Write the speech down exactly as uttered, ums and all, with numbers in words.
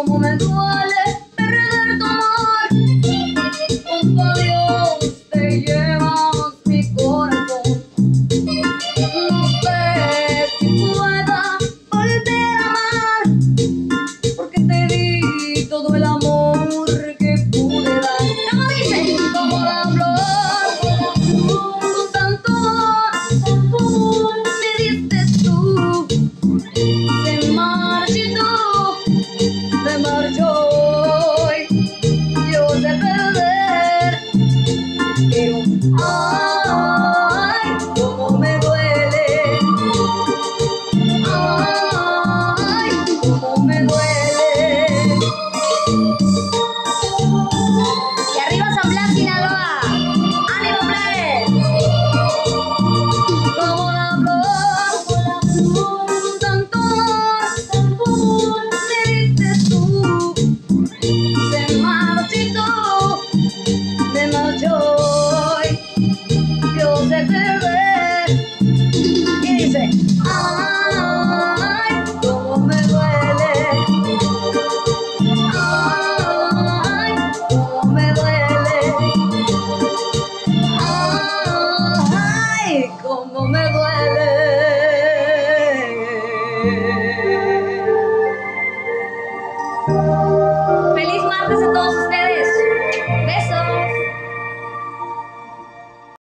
cómo me duele perder tu amor. Junto a Dios te llevas mi corazón. No sé si pueda volver a amar, porque te di todo el amor que pude dar. ¿Cómo dice? Como la flor, con tanto amor me diste tú. Se marchitó, se marchó hoy. Yo sé perder, pero ay, cómo me duele. Ay, cómo me duele. Y arriba San Blas, Sinaloa. ¡Ánimo, plebes! Como la flor, tanto amor me diste tú. Se marchitó, se marchó hoy. Yo sé perder. Y dice, ay, cómo me duele. Ay, cómo me duele. Ay, cómo me duele.